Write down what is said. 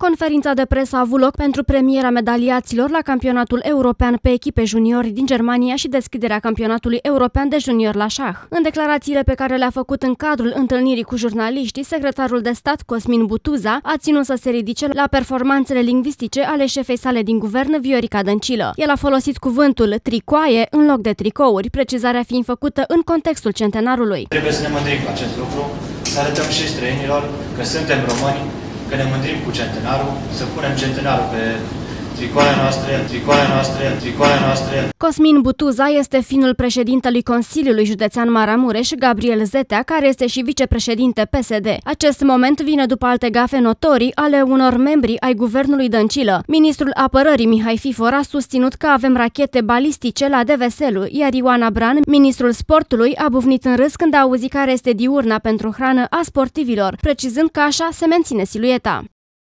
Conferința de presă a avut loc pentru premiera medaliaților la campionatul european pe echipe juniori din Germania și deschiderea campionatului european de junior la șah. În declarațiile pe care le-a făcut în cadrul întâlnirii cu jurnaliștii, secretarul de stat Cosmin Butuza a ținut să se ridice la performanțele lingvistice ale șefei sale din guvern, Viorica Dăncilă. El a folosit cuvântul tricoaie în loc de tricouri, precizarea fiind făcută în contextul centenarului. Trebuie să ne mândrim cu acest lucru, să arătăm și străinilor că suntem români, că ne mândrim cu centenarul, să punem centenarul pe tricoarea noastră. Cosmin Butuza este fiul președintelui Consiliului Județean Maramureș, Gabriel Zetea, care este și vicepreședinte PSD. Acest moment vine după alte gafe notorii ale unor membri ai guvernului Dăncilă. Ministrul Apărării Mihai Fifor a susținut că avem rachete balistice la Deveselu, iar Ioana Bran, ministrul sportului, a bufnit în râs când a auzit care este diurna pentru hrană a sportivilor, precizând că așa se menține silueta.